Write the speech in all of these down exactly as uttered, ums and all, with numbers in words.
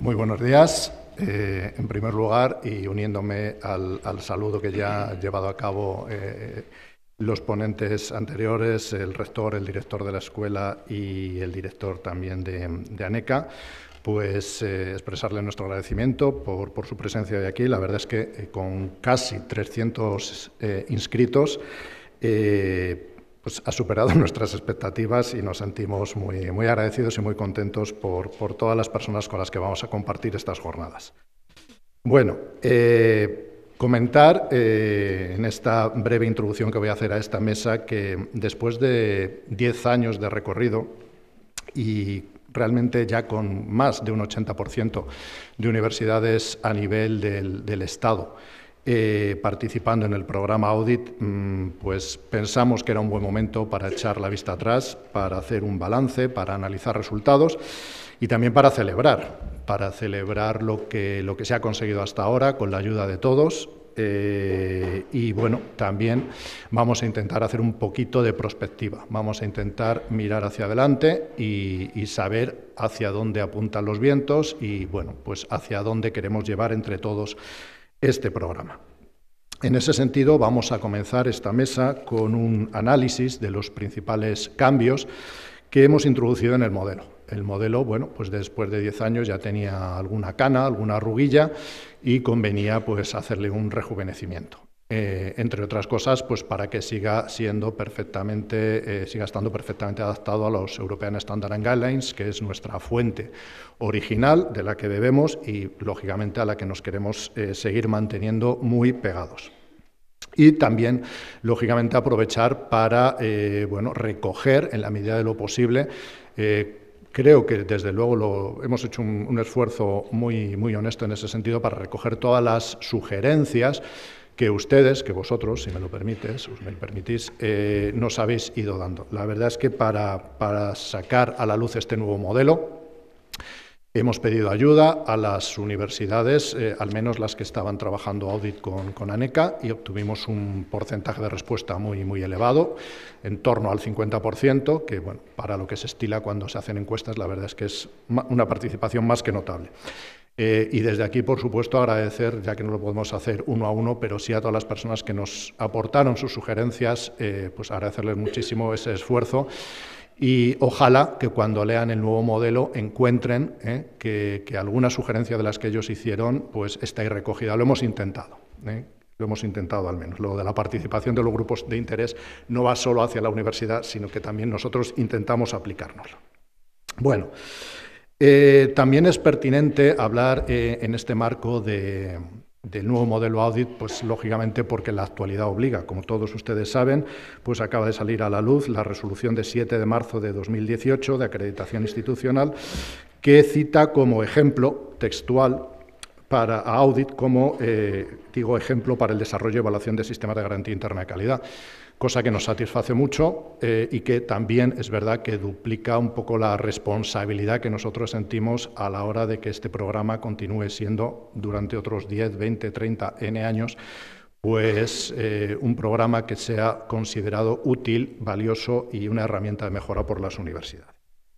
Muy buenos días. Eh, en primer lugar, y uniéndome al, al saludo que ya han llevado a cabo eh, los ponentes anteriores, el rector, el director de la escuela y el director también de, de ANECA, pues eh, expresarle nuestro agradecimiento por, por su presencia hoy aquí. La verdad es que eh, con casi trescientos eh, inscritos, eh, pues ha superado nuestras expectativas y nos sentimos muy, muy agradecidos y muy contentos por, por todas las personas con las que vamos a compartir estas jornadas. Bueno, eh, comentar eh, en esta breve introducción que voy a hacer a esta mesa que después de diez años de recorrido y realmente ya con más de un ochenta por ciento de universidades a nivel del, del Estado, Eh, participando en el programa Audit, mmm, pues pensamos que era un buen momento para echar la vista atrás, para hacer un balance, para analizar resultados y también para celebrar, para celebrar lo que, lo que se ha conseguido hasta ahora con la ayuda de todos. Eh, y bueno, también vamos a intentar hacer un poquito de prospectiva, vamos a intentar mirar hacia adelante y, y saber hacia dónde apuntan los vientos y bueno, pues hacia dónde queremos llevar entre todos este programa. En ese sentido, vamos a comenzar esta mesa con un análisis de los principales cambios que hemos introducido en el modelo. El modelo, bueno, pues después de diez años ya tenía alguna cana, alguna arruguilla y convenía pues hacerle un rejuvenecimiento. Eh, entre otras cosas, pues para que siga siendo perfectamente, eh, siga estando perfectamente adaptado a los European Standard and Guidelines, que es nuestra fuente original de la que bebemos y, lógicamente, a la que nos queremos eh, seguir manteniendo muy pegados. Y también, lógicamente, aprovechar para eh, bueno, recoger, en la medida de lo posible, eh, creo que, desde luego, lo, hemos hecho un, un esfuerzo muy, muy honesto en ese sentido para recoger todas las sugerencias que ustedes, que vosotros, si me lo permites, si me lo permitís, eh, nos habéis ido dando. La verdad es que para, para sacar a la luz este nuevo modelo, hemos pedido ayuda a las universidades, eh, al menos las que estaban trabajando audit con, con ANECA, y obtuvimos un porcentaje de respuesta muy, muy elevado, en torno al cincuenta por ciento, que bueno, para lo que se estila cuando se hacen encuestas, la verdad es que es una participación más que notable. Eh, y desde aquí, por supuesto, agradecer, ya que no lo podemos hacer uno a uno, pero sí a todas las personas que nos aportaron sus sugerencias, eh, pues agradecerles muchísimo ese esfuerzo y ojalá que cuando lean el nuevo modelo encuentren eh, que, que alguna sugerencia de las que ellos hicieron pues está ahí recogida. Lo hemos intentado, eh, lo hemos intentado al menos. Lo de la participación de los grupos de interés no va solo hacia la universidad, sino que también nosotros intentamos aplicárnoslo. Bueno. Eh, también es pertinente hablar eh, en este marco de, del nuevo modelo audit, pues lógicamente porque la actualidad obliga. Como todos ustedes saben, pues acaba de salir a la luz la resolución de siete de marzo de dos mil dieciocho de acreditación institucional que cita como ejemplo textual para audit, como eh, digo, ejemplo para el desarrollo y evaluación de sistemas de garantía interna de calidad, cosa que nos satisface mucho eh, y que también es verdad que duplica un poco la responsabilidad que nosotros sentimos a la hora de que este programa continúe siendo durante otros diez, veinte, treinta, N años, pues eh, un programa que sea considerado útil, valioso y una herramienta de mejora por las universidades.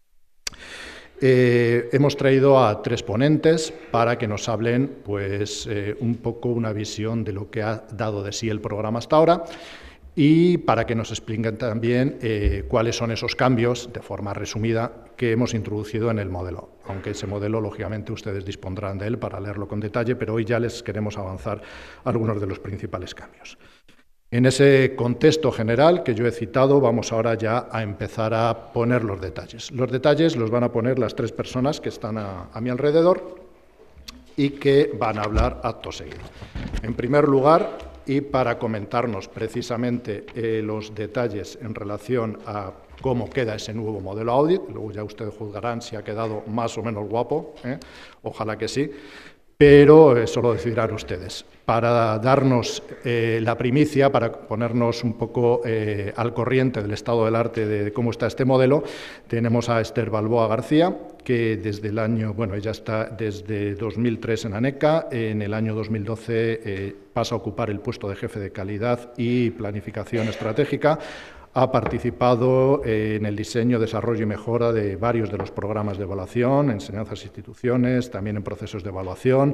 Eh, hemos traído a tres ponentes para que nos hablen pues, eh, un poco una visión de lo que ha dado de sí el programa hasta ahora y para que nos expliquen también eh, cuáles son esos cambios, de forma resumida, que hemos introducido en el modelo. Aunque ese modelo, lógicamente, ustedes dispondrán de él para leerlo con detalle, pero hoy ya les queremos avanzar algunos de los principales cambios. En ese contexto general que yo he citado, vamos ahora ya a empezar a poner los detalles. Los detalles los van a poner las tres personas que están a, a mi alrededor y que van a hablar acto seguido. En primer lugar, y para comentarnos precisamente eh, los detalles en relación a cómo queda ese nuevo modelo audit, luego ya ustedes juzgarán si ha quedado más o menos guapo, ¿eh? Ojalá que sí, pero eso lo decidirán ustedes. Para darnos eh, la primicia, para ponernos un poco eh, al corriente del estado del arte de cómo está este modelo, tenemos a Esther Balboa García, que desde el año, bueno, ella está desde dos mil tres en ANECA, en el año dos mil doce eh, pasa a ocupar el puesto de jefe de calidad y planificación estratégica. ha participado en el diseño, desarrollo y mejora de varios de los programas de evaluación, enseñanzas e instituciones, también en procesos de evaluación,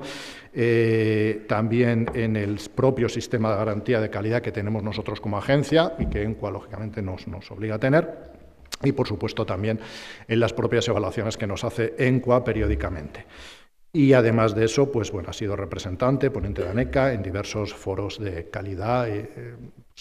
eh, también en el propio sistema de garantía de calidad que tenemos nosotros como agencia y que ENCUA, lógicamente, nos, nos obliga a tener, y, por supuesto, también en las propias evaluaciones que nos hace ENCUA periódicamente. Y además de eso, pues bueno, ha sido representante, ponente de ANECA en diversos foros de calidad, eh,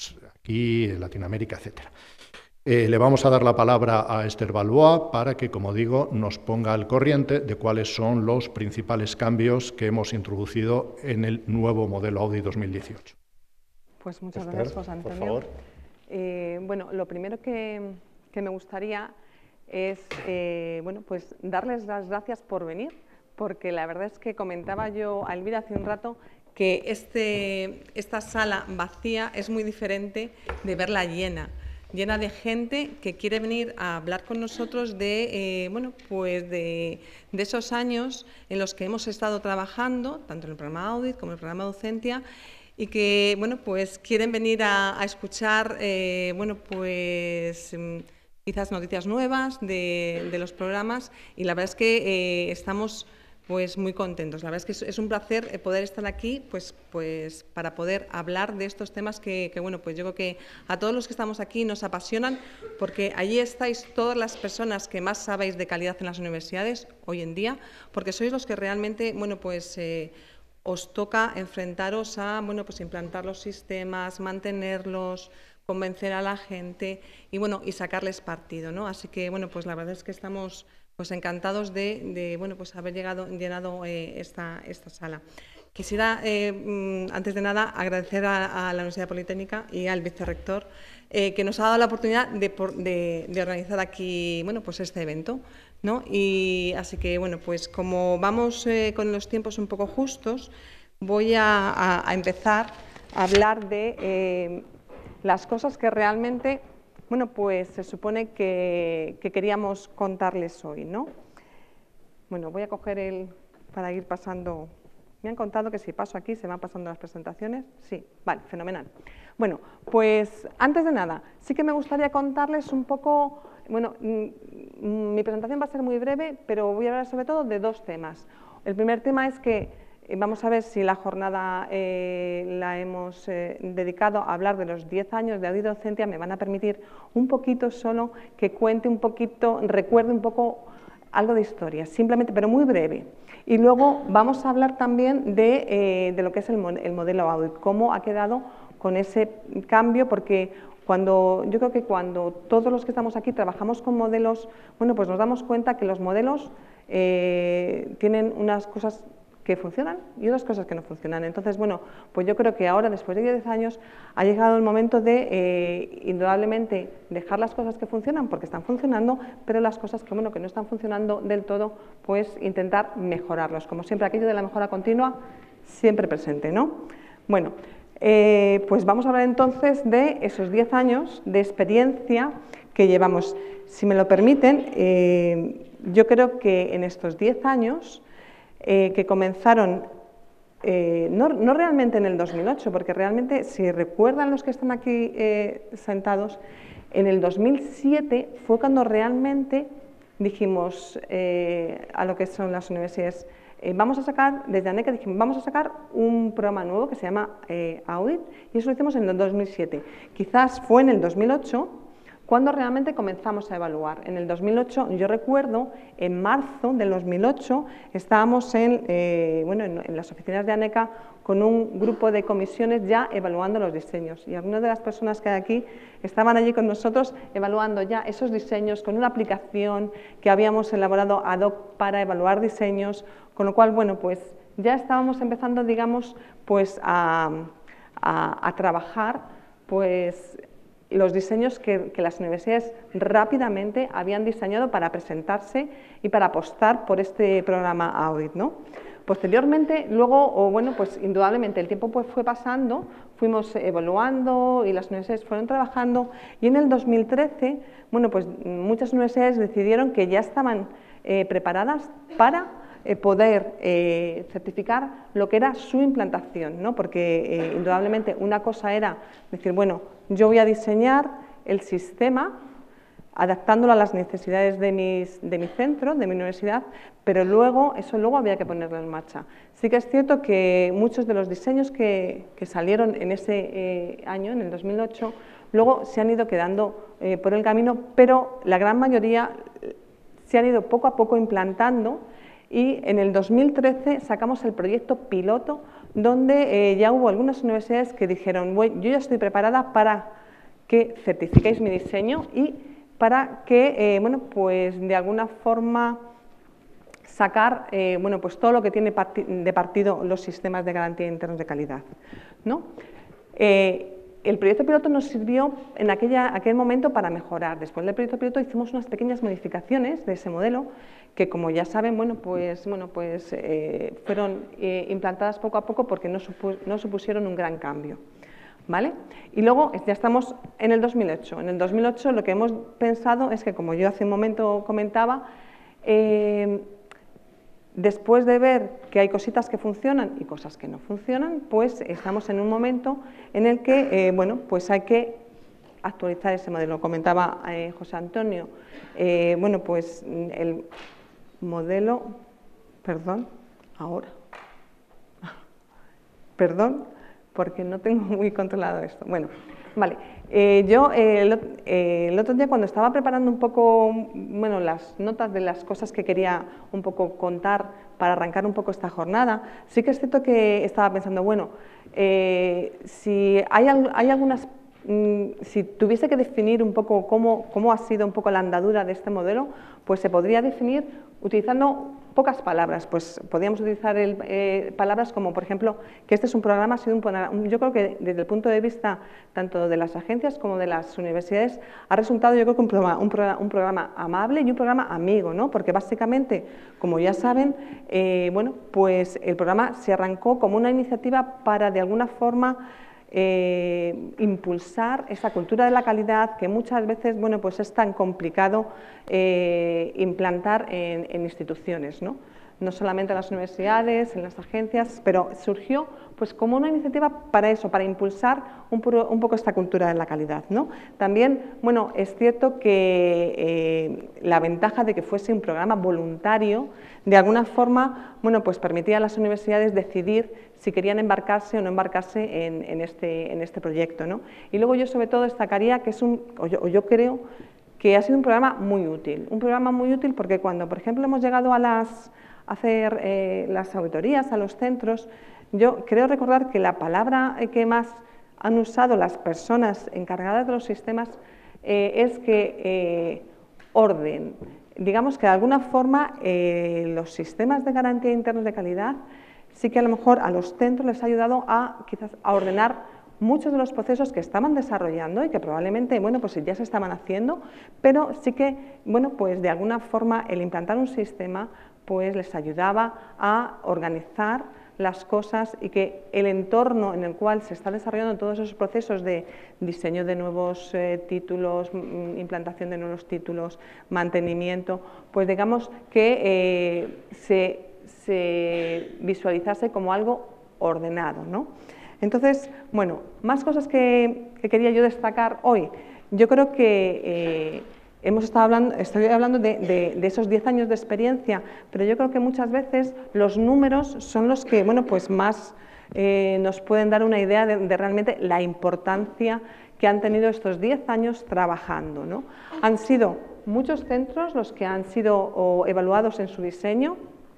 aquí en Latinoamérica, etcétera. Eh, le vamos a dar la palabra a Esther Balboa para que, como digo, nos ponga al corriente de cuáles son los principales cambios que hemos introducido en el nuevo modelo Audit dos mil dieciocho. Pues muchas Esther, gracias, José Antonio. por favor. Eh, bueno, lo primero que, que me gustaría es eh, bueno, pues darles las gracias por venir, porque la verdad es que comentaba yo a Elvira hace un rato que este, esta sala vacía es muy diferente de verla llena, llena de gente que quiere venir a hablar con nosotros de, eh, bueno, pues de, de esos años en los que hemos estado trabajando, tanto en el programa Audit como en el programa Docentia, y que, bueno, pues quieren venir a, a escuchar, eh, bueno, pues quizás noticias nuevas de, de los programas, y la verdad es que eh, estamos pues muy contentos. La verdad es que es un placer poder estar aquí, pues, pues para poder hablar de estos temas que, que, bueno, pues yo creo que a todos los que estamos aquí nos apasionan, porque allí estáis todas las personas que más sabéis de calidad en las universidades hoy en día, porque sois los que realmente, bueno, pues eh, os toca enfrentaros a, bueno, pues implantar los sistemas, mantenerlos, convencer a la gente y, bueno, y sacarles partido, ¿no? Así que, bueno, pues la verdad es que estamos pues encantados de, de bueno, pues haber llegado, llenado eh, esta, esta sala. Quisiera, eh, antes de nada, agradecer a, a la Universidad Politécnica y al vicerrector eh, que nos ha dado la oportunidad de, de, de organizar aquí, bueno, pues este evento, ¿no? Y así que, bueno, pues como vamos eh, con los tiempos un poco justos, voy a, a, a empezar a hablar de eh, las cosas que realmente, bueno, pues se supone que, que queríamos contarles hoy, ¿no? Bueno, voy a coger el, para ir pasando. Me han contado que si paso aquí se van pasando las presentaciones. Sí, vale, fenomenal. Bueno, pues antes de nada, sí que me gustaría contarles un poco, bueno, mi presentación va a ser muy breve, pero voy a hablar sobre todo de dos temas. El primer tema es que vamos a ver si la jornada eh, la hemos eh, dedicado a hablar de los diez años de Audit Docentia. Me van a permitir un poquito solo que cuente un poquito, recuerde un poco algo de historia, simplemente, pero muy breve. Y luego vamos a hablar también de, eh, de lo que es el, el modelo Audit, cómo ha quedado con ese cambio, porque cuando, yo creo que cuando todos los que estamos aquí trabajamos con modelos, bueno, pues nos damos cuenta que los modelos eh, tienen unas cosas que funcionan y otras cosas que no funcionan. Entonces, bueno, pues yo creo que ahora, después de diez años, ha llegado el momento de, eh, indudablemente, dejar las cosas que funcionan, porque están funcionando, pero las cosas que, bueno, que no están funcionando del todo, pues intentar mejorarlos. Como siempre, aquello de la mejora continua, siempre presente, ¿no? Bueno, eh, pues vamos a hablar entonces de esos diez años de experiencia que llevamos. Si me lo permiten, eh, yo creo que en estos diez años, Eh, que comenzaron, eh, no, no realmente en el dos mil ocho, porque realmente, si recuerdan los que están aquí eh, sentados, en el dos mil siete fue cuando realmente dijimos eh, a lo que son las universidades, eh, vamos a sacar, desde ANECA dijimos, vamos a sacar un programa nuevo que se llama eh, Audit, y eso lo hicimos en el dos mil siete. Quizás fue en el dos mil ocho cuando realmente comenzamos a evaluar. En el dos mil ocho, yo recuerdo, en marzo del dos mil ocho, estábamos en, eh, bueno, en, en las oficinas de ANECA con un grupo de comisiones ya evaluando los diseños. Y algunas de las personas que hay aquí estaban allí con nosotros evaluando ya esos diseños con una aplicación que habíamos elaborado ad hoc para evaluar diseños, con lo cual, bueno, pues ya estábamos empezando, digamos, pues a, a, a trabajar, pues, los diseños que, que las universidades rápidamente habían diseñado para presentarse y para apostar por este programa Audit, ¿no? Posteriormente, luego, o bueno, pues indudablemente el tiempo pues fue pasando, fuimos evaluando y las universidades fueron trabajando, y en el dos mil trece, bueno, pues muchas universidades decidieron que ya estaban eh, preparadas para eh, poder eh, certificar lo que era su implantación, ¿no? Porque eh, indudablemente una cosa era decir, bueno, yo voy a diseñar el sistema, adaptándolo a las necesidades de, mis, de mi centro, de mi universidad, pero luego, eso luego había que ponerlo en marcha. Sí que es cierto que muchos de los diseños que, que salieron en ese eh, año, en el dos mil ocho, luego se han ido quedando eh, por el camino, pero la gran mayoría se han ido poco a poco implantando, y en el dos mil trece sacamos el proyecto piloto, donde eh, ya hubo algunas universidades que dijeron, bueno, yo ya estoy preparada para que certifiquéis mi diseño y para que, eh, bueno, pues de alguna forma sacar, eh, bueno, pues todo lo que tiene parti de partido los sistemas de garantía internos de calidad, ¿no? Eh, el proyecto piloto nos sirvió en aquella, aquel momento para mejorar. Después del proyecto piloto hicimos unas pequeñas modificaciones de ese modelo que, como ya saben, bueno, pues, bueno, pues, eh, fueron eh, implantadas poco a poco porque no, supu no supusieron un gran cambio. ¿Vale? Y luego ya estamos en el dos mil ocho. En el dos mil ocho lo que hemos pensado es que, como yo hace un momento comentaba, eh, después de ver que hay cositas que funcionan y cosas que no funcionan, pues estamos en un momento en el que, eh, bueno, pues hay que actualizar ese modelo. Comentaba eh, José Antonio, eh, bueno, pues el modelo, perdón, ahora, perdón, porque no tengo muy controlado esto. Bueno, vale. Eh, yo eh, el, eh, el otro día, cuando estaba preparando un poco, bueno, las notas de las cosas que quería un poco contar para arrancar un poco esta jornada, sí que es cierto que estaba pensando, bueno, eh, si hay, hay algunas, mm, si tuviese que definir un poco cómo, cómo ha sido un poco la andadura de este modelo, pues se podría definir utilizando pocas palabras. Pues podríamos utilizar el, eh, palabras como, por ejemplo, que este es un programa, ha sido un, yo creo que desde el punto de vista tanto de las agencias como de las universidades, ha resultado, yo creo que un programa, un programa, un programa amable y un programa amigo, ¿no? Porque básicamente, como ya saben, eh, bueno, pues el programa se arrancó como una iniciativa para, de alguna forma, Eh, impulsar esa cultura de la calidad que muchas veces, bueno, pues es tan complicado eh, implantar en, en instituciones, ¿no? No solamente en las universidades, en las agencias, pero surgió pues como una iniciativa para eso, para impulsar un, puro, un poco esta cultura de la calidad, ¿no? También, bueno, es cierto que eh, la ventaja de que fuese un programa voluntario, de alguna forma, bueno, pues permitía a las universidades decidir si querían embarcarse o no embarcarse en, en, este, en este proyecto, ¿no? Y luego yo sobre todo destacaría que es un, o yo, o yo creo que ha sido un programa muy útil, un programa muy útil porque cuando, por ejemplo, hemos llegado a las hacer eh, las auditorías a los centros, yo creo recordar que la palabra que más han usado las personas encargadas de los sistemas eh, es que eh, orden. Digamos que de alguna forma eh, los sistemas de garantía internos de calidad sí que a lo mejor a los centros les ha ayudado a quizás a ordenar muchos de los procesos que estaban desarrollando y que probablemente, bueno, pues ya se estaban haciendo, pero sí que, bueno, pues de alguna forma el implantar un sistema pues les ayudaba a organizar las cosas y que el entorno en el cual se está desarrollando todos esos procesos de diseño de nuevos eh, títulos, implantación de nuevos títulos, mantenimiento, pues digamos que eh, se, se visualizase como algo ordenado, ¿no? Entonces, bueno, más cosas que, que quería yo destacar hoy. Yo creo que eh, hemos estado hablando, estoy hablando de, de, de esos diez años de experiencia, pero yo creo que muchas veces los números son los que, bueno, pues más eh, nos pueden dar una idea de, de realmente la importancia que han tenido estos diez años trabajando, ¿no? Han sido muchos centros los que han sido o, evaluados en su diseño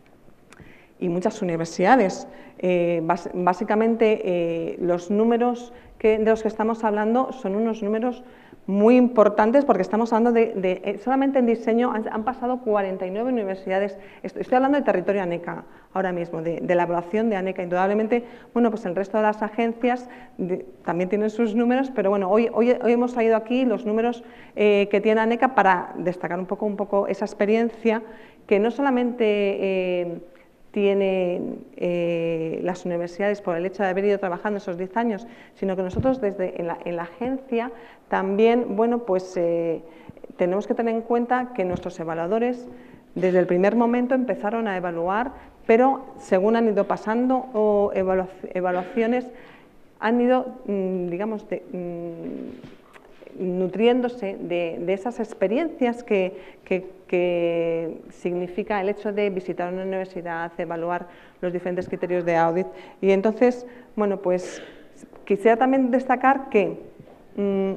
y muchas universidades. Eh, bas, básicamente eh, los números que, de los que estamos hablando son unos números muy importantes porque estamos hablando de, de solamente en diseño han, han pasado cuarenta y nueve universidades, estoy, estoy hablando de territorio ANECA ahora mismo, de, de la evaluación de ANECA. Indudablemente, bueno, pues el resto de las agencias de, también tienen sus números, pero bueno, hoy, hoy, hoy hemos traído aquí los números eh, que tiene ANECA para destacar un poco, un poco esa experiencia que no solamente eh, tienen eh, las universidades por el hecho de haber ido trabajando esos diez años, sino que nosotros desde en la, en la agencia también, bueno, pues eh, tenemos que tener en cuenta que nuestros evaluadores desde el primer momento empezaron a evaluar, pero según han ido pasando o evalu evaluaciones, han ido, digamos, de, nutriéndose de, de esas experiencias que, que, que significa el hecho de visitar una universidad, evaluar los diferentes criterios de audit. Y entonces, bueno, pues quisiera también destacar que mmm,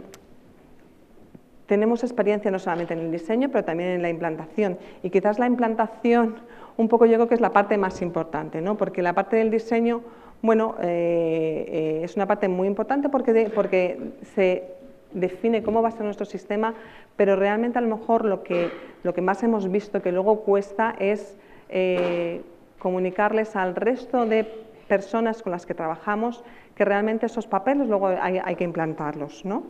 tenemos experiencia no solamente en el diseño, pero también en la implantación. Y quizás la implantación, un poco yo creo que es la parte más importante, ¿no? Porque la parte del diseño, bueno, eh, eh, es una parte muy importante porque, de, porque se define cómo va a ser nuestro sistema, pero realmente a lo mejor lo que, lo que más hemos visto que luego cuesta es eh, comunicarles al resto de personas con las que trabajamos que realmente esos papeles luego hay, hay que implantarlos, ¿no?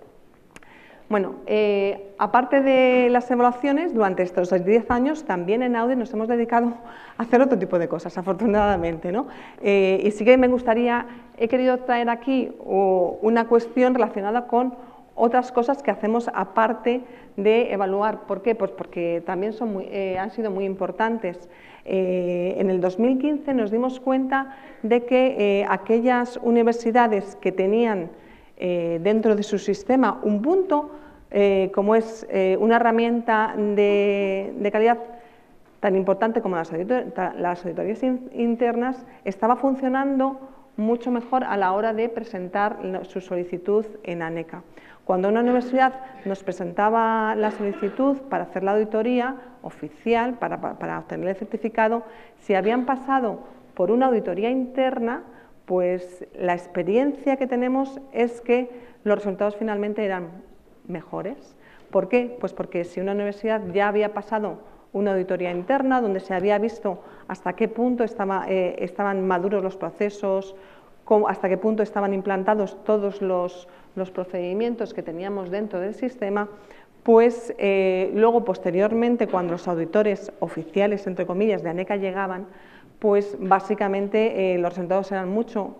Bueno, eh, aparte de las evaluaciones, durante estos diez años también en Audit nos hemos dedicado a hacer otro tipo de cosas, afortunadamente, ¿no? Eh, y sí que me gustaría, he querido traer aquí oh, una cuestión relacionada con otras cosas que hacemos aparte de evaluar. ¿Por qué? Pues porque también son muy, eh, han sido muy importantes. Eh, en el dos mil quince nos dimos cuenta de que eh, aquellas universidades que tenían eh, dentro de su sistema un punto, eh, como es eh, una herramienta de, de calidad tan importante como las, auditor las auditorías in internas, estaba funcionando mucho mejor a la hora de presentar su solicitud en ANECA. Cuando una universidad nos presentaba la solicitud para hacer la auditoría oficial, para, para, para obtener el certificado, si habían pasado por una auditoría interna, pues la experiencia que tenemos es que los resultados finalmente eran mejores. ¿Por qué? Pues porque si una universidad ya había pasado una auditoría interna donde se había visto hasta qué punto estaba, eh, estaban maduros los procesos, cómo, hasta qué punto estaban implantados todos los, los procedimientos que teníamos dentro del sistema, pues eh, luego posteriormente cuando los auditores oficiales, entre comillas, de ANECA llegaban, pues básicamente eh, los resultados eran mucho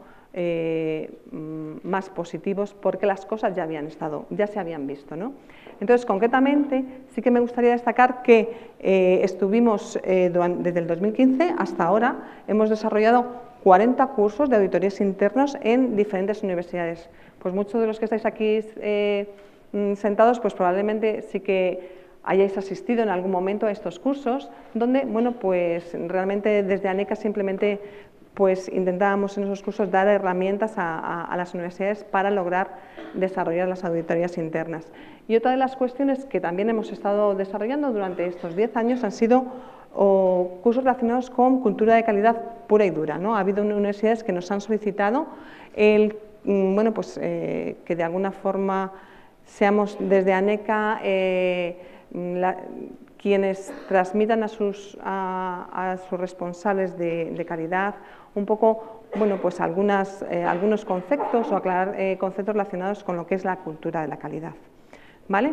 eh, más positivos porque las cosas ya habían estado, ya se habían visto, ¿no? Entonces, concretamente, sí que me gustaría destacar que eh, estuvimos eh, desde el dos mil quince hasta ahora, hemos desarrollado cuarenta cursos de auditorías internos en diferentes universidades. Pues muchos de los que estáis aquí eh, sentados, pues probablemente sí que hayáis asistido en algún momento a estos cursos, donde, bueno, pues realmente desde ANECA simplemente pues intentábamos en esos cursos dar herramientas a, a, a las universidades para lograr desarrollar las auditorías internas. Y otra de las cuestiones que también hemos estado desarrollando durante estos diez años han sido o, cursos relacionados con cultura de calidad pura y dura, ¿no? Ha habido universidades que nos han solicitado el, bueno, pues, eh, que de alguna forma seamos desde ANECA eh, la, quienes transmitan a sus, a, a sus responsables de, de calidad un poco, bueno, pues algunas, eh, algunos conceptos o aclarar eh, conceptos relacionados con lo que es la cultura de la calidad, ¿vale?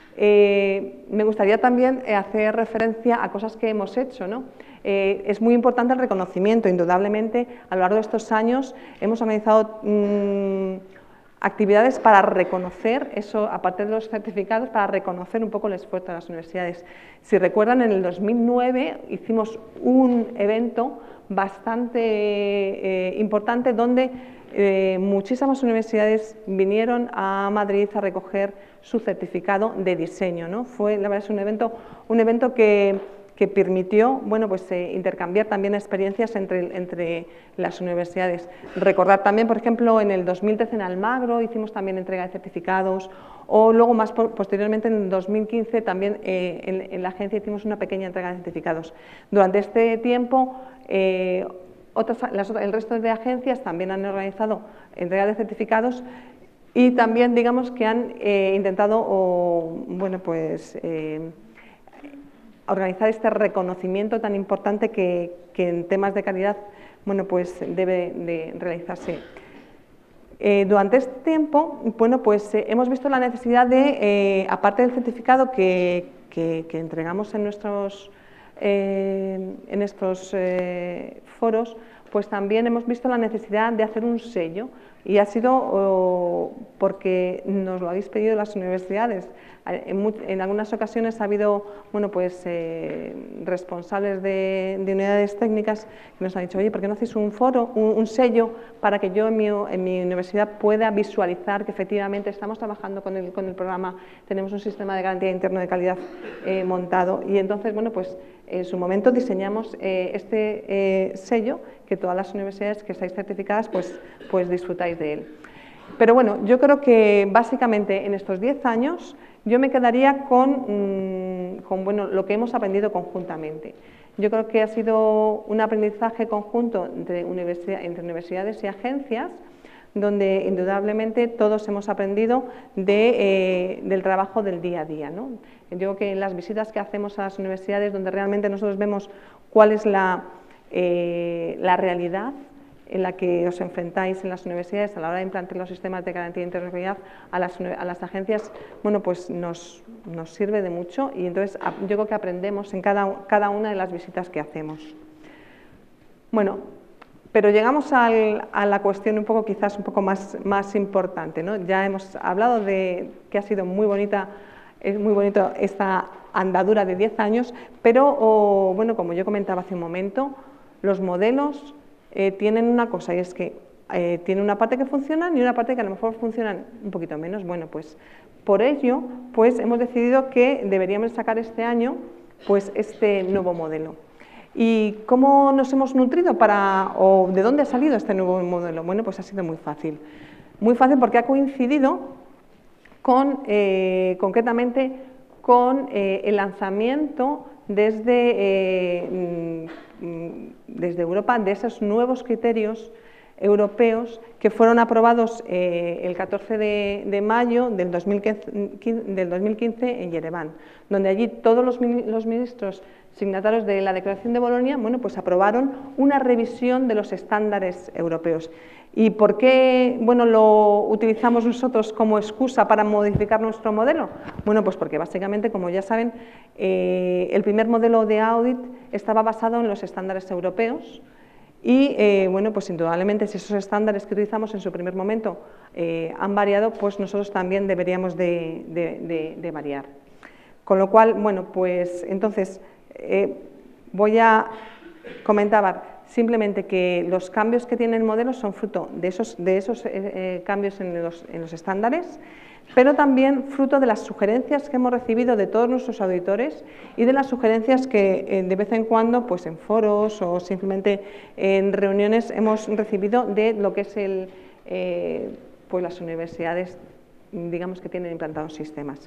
Eh, me gustaría también hacer referencia a cosas que hemos hecho, ¿no? Eh, es muy importante el reconocimiento, indudablemente, a lo largo de estos años hemos organizado mmm, actividades para reconocer eso, aparte de los certificados, para reconocer un poco el esfuerzo de las universidades. Si recuerdan, en el dos mil nueve hicimos un evento bastante eh, importante donde eh, muchísimas universidades vinieron a Madrid a recoger su certificado de diseño, ¿no? Fue, la verdad, es un evento, un evento que, que permitió, bueno, pues, eh, intercambiar también experiencias entre, entre las universidades. Recordar también, por ejemplo, en el dos mil trece en Almagro hicimos también entrega de certificados, o luego más por, posteriormente en el dos mil quince también eh, en, en la agencia hicimos una pequeña entrega de certificados. Durante este tiempo eh, otras, las, el resto de agencias también han organizado entrega de certificados y también, digamos, que han eh, intentado o, bueno, pues, eh, organizar este reconocimiento tan importante que, que en temas de calidad, bueno, pues debe de realizarse. Eh, durante este tiempo, bueno, pues eh, hemos visto la necesidad de, eh, aparte del certificado que, que, que entregamos en nuestros, eh, en estos eh, foros, pues también hemos visto la necesidad de hacer un sello Y ha sido oh, porque nos lo habéis pedido las universidades. En, en algunas ocasiones ha habido bueno, pues, eh, responsables de, de unidades técnicas que nos han dicho, oye, ¿por qué no hacéis un foro, un, un sello para que yo en mi, en mi universidad pueda visualizar que efectivamente estamos trabajando con el, con el programa, tenemos un sistema de garantía interno de calidad eh, montado? Y entonces, bueno, pues en su momento diseñamos eh, este eh, sello que todas las universidades que estáis certificadas pues, pues disfrutáis de él. Pero bueno, yo creo que básicamente en estos diez años yo me quedaría con, mmm, con bueno, lo que hemos aprendido conjuntamente. Yo creo que ha sido un aprendizaje conjunto entre, universidad, entre universidades y agencias, donde indudablemente todos hemos aprendido de, eh, del trabajo del día a día, ¿no? Yo creo que en las visitas que hacemos a las universidades, donde realmente nosotros vemos cuál es la, eh, la realidad en la que os enfrentáis en las universidades a la hora de implantar los sistemas de garantía de interoperabilidad a las, a las agencias, bueno, pues nos, nos sirve de mucho y entonces yo creo que aprendemos en cada, cada una de las visitas que hacemos. Bueno, pero llegamos al, a la cuestión un poco quizás un poco más, más importante, ¿no? Ya hemos hablado de que ha sido muy bonita, es muy bonito esta andadura de diez años, pero oh, bueno, como yo comentaba hace un momento, los modelos Eh, tienen una cosa y es que eh, tienen una parte que funcionan y una parte que a lo mejor funcionan un poquito menos. Bueno, pues por ello pues hemos decidido que deberíamos sacar este año pues este nuevo modelo. ¿Y cómo nos hemos nutrido para, o de dónde ha salido este nuevo modelo? Bueno, pues ha sido muy fácil. Muy fácil porque ha coincidido con, eh, concretamente con eh, el lanzamiento desde, eh, desde Europa de esos nuevos criterios europeos que fueron aprobados eh, el catorce de mayo del dos mil quince en Yerevan, donde allí todos los, los ministros signatarios de la Declaración de Bolonia, bueno, pues aprobaron una revisión de los estándares europeos. ¿Y por qué bueno, lo utilizamos nosotros como excusa para modificar nuestro modelo? Bueno, pues porque básicamente, como ya saben, eh, el primer modelo de audit estaba basado en los estándares europeos y, eh, bueno, pues indudablemente si esos estándares que utilizamos en su primer momento eh, han variado, pues nosotros también deberíamos de, de, de, de variar. Con lo cual, bueno, pues entonces eh, voy a comentar simplemente que los cambios que tiene el modelo son fruto de esos, de esos eh, cambios en los, en los estándares, pero también fruto de las sugerencias que hemos recibido de todos nuestros auditores y de las sugerencias que eh, de vez en cuando, pues en foros o simplemente en reuniones hemos recibido de lo que es el, eh, pues las universidades, digamos, que tienen implantados sistemas.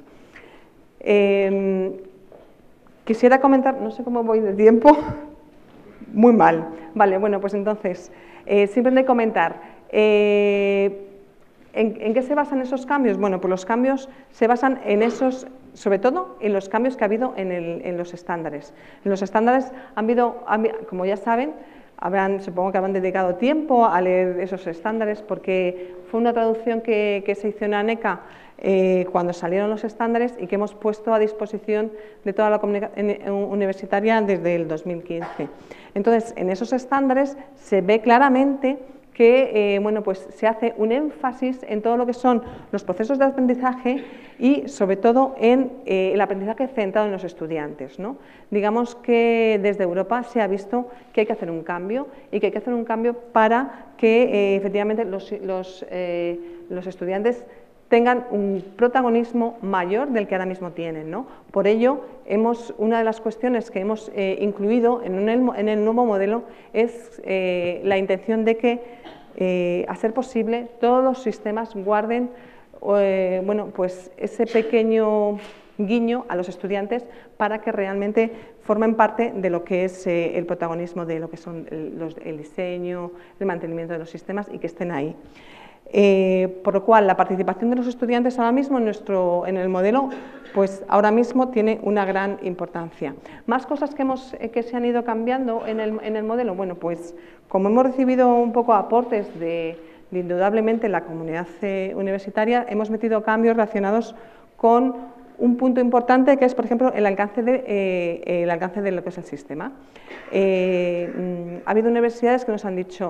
Eh, quisiera comentar, no sé cómo voy de tiempo. Muy mal. Vale, bueno, pues entonces, eh, simplemente comentar, eh, ¿en, ¿en qué se basan esos cambios? Bueno, pues los cambios se basan en esos, sobre todo en los cambios que ha habido en, el, en los estándares. En los estándares han habido, como ya saben, habrán, supongo que habrán dedicado tiempo a leer esos estándares porque fue una traducción que, que se hizo en ANECA eh, cuando salieron los estándares y que hemos puesto a disposición de toda la comunidad universitaria desde el dos mil quince. Entonces, en esos estándares se ve claramente que eh, bueno, pues se hace un énfasis en todo lo que son los procesos de aprendizaje y sobre todo en eh, el aprendizaje centrado en los estudiantes, ¿no? Digamos que desde Europa se ha visto que hay que hacer un cambio y que hay que hacer un cambio para que eh, efectivamente los, los, eh, los estudiantes tengan un protagonismo mayor del que ahora mismo tienen, ¿no? Por ello, hemos, una de las cuestiones que hemos eh, incluido en, un, en el nuevo modelo es eh, la intención de que, eh, a ser posible, todos los sistemas guarden eh, bueno, pues ese pequeño guiño a los estudiantes para que realmente formen parte de lo que es eh, el protagonismo de lo que son el, los, el diseño, el mantenimiento de los sistemas y que estén ahí. Eh, por lo cual, la participación de los estudiantes ahora mismo en, nuestro, en el modelo, pues ahora mismo tiene una gran importancia. Más cosas que, hemos, eh, que se han ido cambiando en el, en el modelo, bueno, pues como hemos recibido un poco aportes de, de indudablemente la comunidad eh, universitaria, hemos metido cambios relacionados con un punto importante que es, por ejemplo, el alcance de, eh, el alcance de lo que es el sistema. Eh, ha habido universidades que nos han dicho: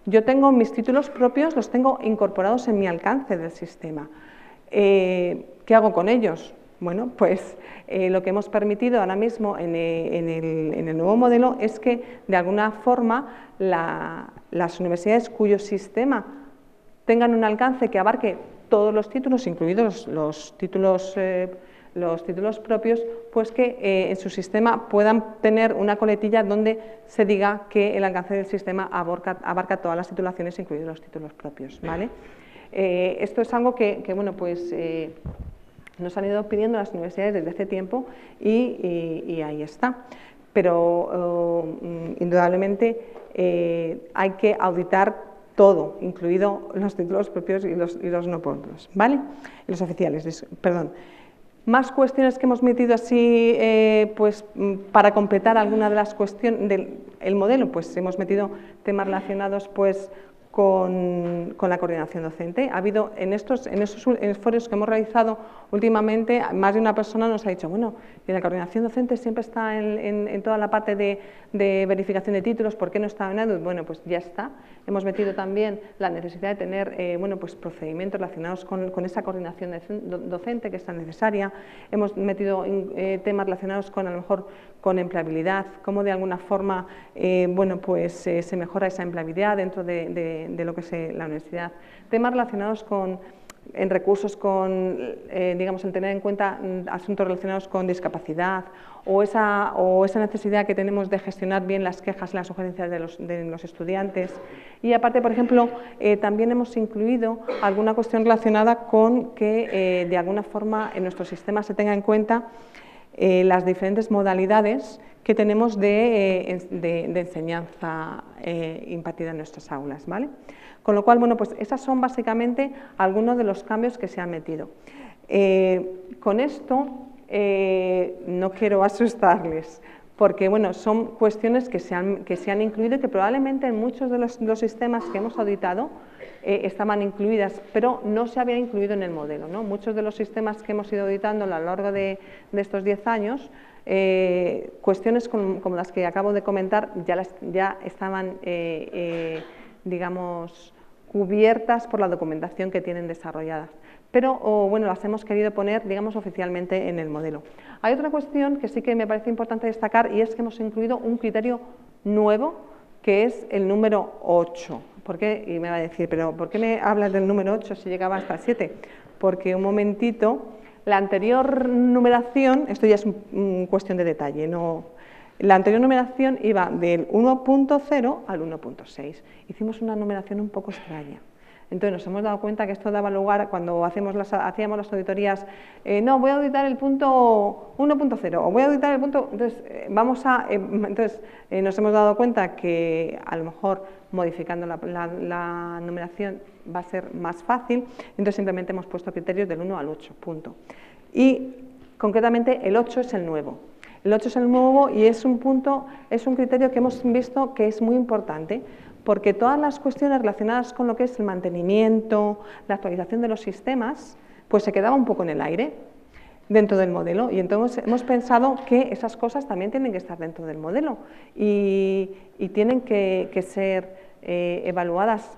Yo tengo mis títulos propios, los tengo incorporados en mi alcance del sistema. Eh, ¿Qué hago con ellos? Bueno, pues eh, lo que hemos permitido ahora mismo en, eh, en, el, en el nuevo modelo es que, de alguna forma, la, las universidades cuyo sistema tengan un alcance que abarque todos los títulos, incluidos los, los, títulos, eh, los títulos propios, pues que eh, en su sistema puedan tener una coletilla donde se diga que el alcance del sistema abarca, abarca todas las titulaciones, incluidos los títulos propios, ¿vale? Eh, esto es algo que, que bueno, pues... Eh, nos han ido pidiendo las universidades desde hace tiempo y, y, y ahí está. Pero uh, indudablemente eh, hay que auditar todo, incluido los títulos propios y los, y los no propios, ¿vale? Y los oficiales, perdón. Más cuestiones que hemos metido así, eh, pues para completar alguna de las cuestiones del modelo, pues hemos metido temas relacionados, pues, Con, con la coordinación docente. Ha habido en estos en esos esfuerzos que hemos realizado últimamente, más de una persona nos ha dicho, bueno, la coordinación docente siempre está en, en, en toda la parte de, de verificación de títulos, ¿por qué no está en E D U? Bueno, pues ya está. Hemos metido también la necesidad de tener eh, bueno, pues procedimientos relacionados con, con esa coordinación docente que es tan necesaria. Hemos metido eh, temas relacionados con, a lo mejor, con empleabilidad, cómo de alguna forma eh, bueno, pues, eh, se mejora esa empleabilidad dentro de, de, de lo que es la universidad. Temas relacionados con, en recursos con, eh, digamos, el tener en cuenta asuntos relacionados con discapacidad o esa, o esa necesidad que tenemos de gestionar bien las quejas y las sugerencias de los, de los estudiantes. Y aparte, por ejemplo, eh, también hemos incluido alguna cuestión relacionada con que eh, de alguna forma en nuestro sistema se tenga en cuenta Eh, las diferentes modalidades que tenemos de, eh, de, de enseñanza eh, impartida en nuestras aulas, ¿vale? Con lo cual, bueno, pues esas son básicamente algunos de los cambios que se han metido. Eh, con esto eh, no quiero asustarles, porque bueno, son cuestiones que se han, que se han incluido y que probablemente en muchos de los, los sistemas que hemos auditado eh, estaban incluidas, pero no se habían incluido en el modelo, ¿no? Muchos de los sistemas que hemos ido auditando a lo largo de, de estos diez años, eh, cuestiones como, como las que acabo de comentar ya, las, ya estaban, eh, eh, digamos, cubiertas por la documentación que tienen desarrolladas, pero oh, bueno, las hemos querido poner, digamos, oficialmente en el modelo. Hay otra cuestión que sí que me parece importante destacar y es que hemos incluido un criterio nuevo que es el número ocho. ¿Por qué? Y me va a decir, pero ¿por qué me hablas del número ocho si llegaba hasta el siete? Porque un momentito, la anterior numeración, esto ya es un, cuestión de detalle, no... La anterior numeración iba del uno punto cero al uno punto seis. Hicimos una numeración un poco extraña. Entonces nos hemos dado cuenta que esto daba lugar cuando hacemos las, hacíamos las auditorías, eh, no, voy a auditar el punto uno punto cero o voy a auditar el punto... Entonces, eh, vamos a, eh, entonces eh, nos hemos dado cuenta que a lo mejor modificando la, la, la numeración va a ser más fácil, entonces simplemente hemos puesto criterios del uno al ocho, punto. Y concretamente el ocho es el nuevo. El ocho es el nuevo y es un punto, es un criterio que hemos visto que es muy importante, porque todas las cuestiones relacionadas con lo que es el mantenimiento, la actualización de los sistemas, pues se quedaba un poco en el aire dentro del modelo y entonces hemos pensado que esas cosas también tienen que estar dentro del modelo y, y tienen que, que ser eh, evaluadas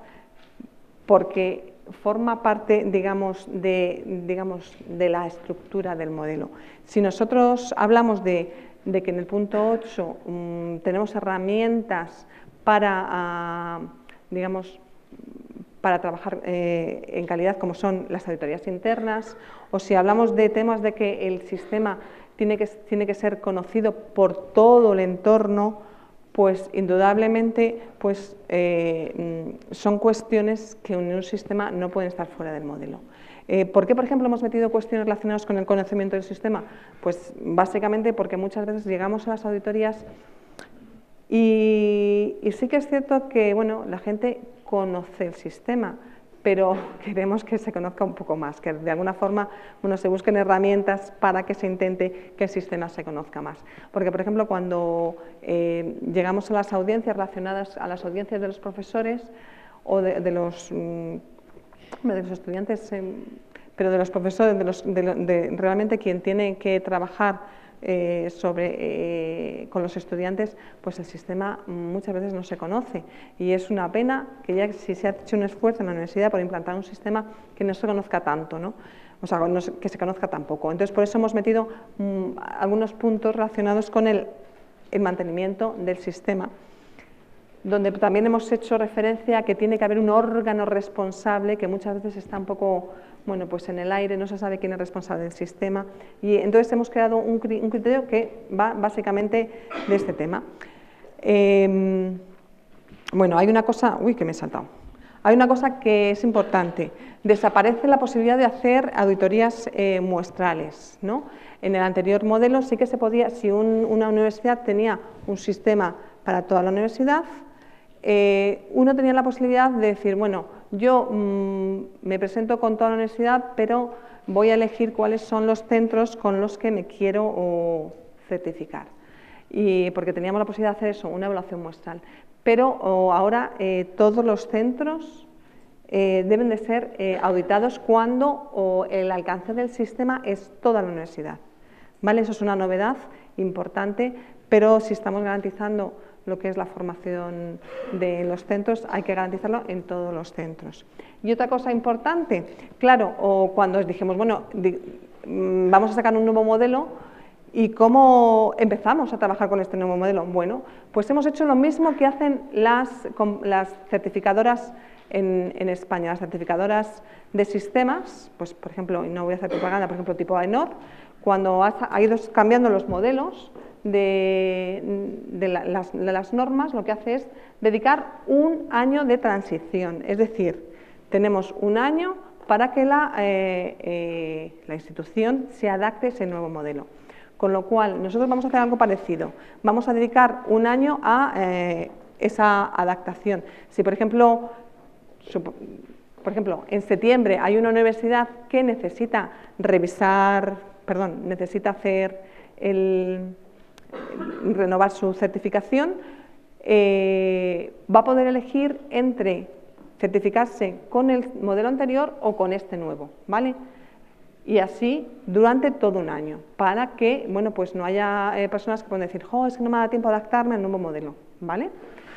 porque forma parte, digamos de, digamos, de la estructura del modelo. Si nosotros hablamos de, de que en el punto ocho um, tenemos herramientas para, uh, digamos, para trabajar eh, en calidad, como son las auditorías internas, o si hablamos de temas de que el sistema tiene que, tiene que ser conocido por todo el entorno, pues indudablemente pues, eh, son cuestiones que en un sistema no pueden estar fuera del modelo. Eh, ¿Por qué, por ejemplo, hemos metido cuestiones relacionadas con el conocimiento del sistema? Pues básicamente porque muchas veces llegamos a las auditorías y, y sí que es cierto que bueno, la gente conoce el sistema, pero queremos que se conozca un poco más, que de alguna forma bueno, se busquen herramientas para que se intente que el sistema se conozca más. Porque, por ejemplo, cuando eh, llegamos a las audiencias relacionadas a las audiencias de los profesores o de, de, los, de los estudiantes, eh, pero de los profesores, de los, de, de, realmente quien tiene que trabajar eh, sobre, eh, con los estudiantes, pues el sistema muchas veces no se conoce y es una pena que ya si se ha hecho un esfuerzo en la universidad por implantar un sistema que no se conozca tanto, ¿no? O sea, no se, que se conozca tampoco. Entonces, por eso hemos metido mmm, algunos puntos relacionados con el, el mantenimiento del sistema, donde también hemos hecho referencia a que tiene que haber un órgano responsable que muchas veces está un poco, bueno, pues en el aire, no se sabe quién es responsable del sistema, y entonces hemos creado un, un criterio que va básicamente de este tema. Eh, bueno, hay una cosa, uy, que me he saltado, hay una cosa que es importante, desaparece la posibilidad de hacer auditorías eh, muestrales, ¿no? En el anterior modelo sí que se podía, si un, una universidad tenía un sistema para toda la universidad, Eh, uno tenía la posibilidad de decir, bueno, yo mmm, me presento con toda la universidad, pero voy a elegir cuáles son los centros con los que me quiero o, certificar. Y porque teníamos la posibilidad de hacer eso, una evaluación muestral. Pero o, ahora eh, todos los centros eh, deben de ser eh, auditados cuando o, el alcance del sistema es toda la universidad. ¿Vale? Eso es una novedad importante, pero si estamos garantizando lo que es la formación de los centros, hay que garantizarlo en todos los centros. Y otra cosa importante, claro, o cuando dijimos, bueno, di, vamos a sacar un nuevo modelo, ¿y cómo empezamos a trabajar con este nuevo modelo? Bueno, pues hemos hecho lo mismo que hacen las, las certificadoras en, en España, las certificadoras de sistemas, pues por ejemplo, y no voy a hacer propaganda, por ejemplo, tipo AENOR, cuando ha, ha ido cambiando los modelos de, de, la, las, de las normas, lo que hace es dedicar un año de transición, es decir, tenemos un año para que la, eh, eh, la institución se adapte a ese nuevo modelo. Con lo cual, nosotros vamos a hacer algo parecido, vamos a dedicar un año a eh, esa adaptación. Si, por ejemplo, por ejemplo, en septiembre hay una universidad que necesita revisar, perdón, necesita hacer el, renovar su certificación, eh, va a poder elegir entre certificarse con el modelo anterior o con este nuevo, ¿vale? Y así durante todo un año, para que, bueno, pues no haya eh, personas que puedan decir, jo, es que no me da tiempo de adaptarme al nuevo modelo, ¿vale?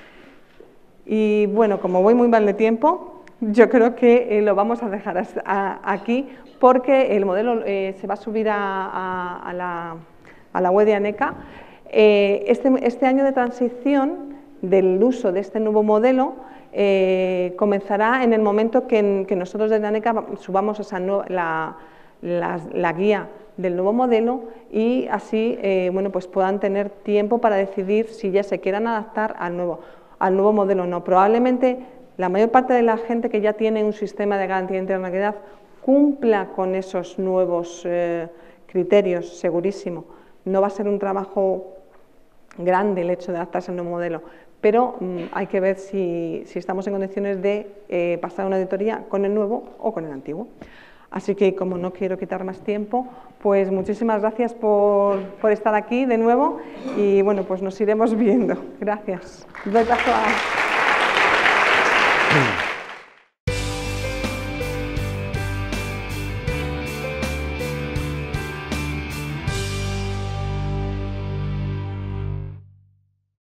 Y bueno, como voy muy mal de tiempo, yo creo que eh, lo vamos a dejar hasta, a, aquí, porque el modelo eh, se va a subir a, a, a, la, a la web de ANECA. Eh, este, este año de transición del uso de este nuevo modelo eh, comenzará en el momento que, en, que nosotros desde ANECA subamos esa nueva, la, la, la guía del nuevo modelo y así eh, bueno, pues puedan tener tiempo para decidir si ya se quieran adaptar al nuevo, al nuevo modelo o no. Probablemente la mayor parte de la gente que ya tiene un sistema de garantía de integridad cumpla con esos nuevos eh, criterios, segurísimo. No va a ser un trabajo grande el hecho de adaptarse al nuevo modelo, pero mmm, hay que ver si, si estamos en condiciones de eh, pasar una auditoría con el nuevo o con el antiguo. Así que, como no quiero quitar más tiempo, pues muchísimas gracias por, por estar aquí de nuevo y bueno, pues nos iremos viendo. Gracias. Doy paso a...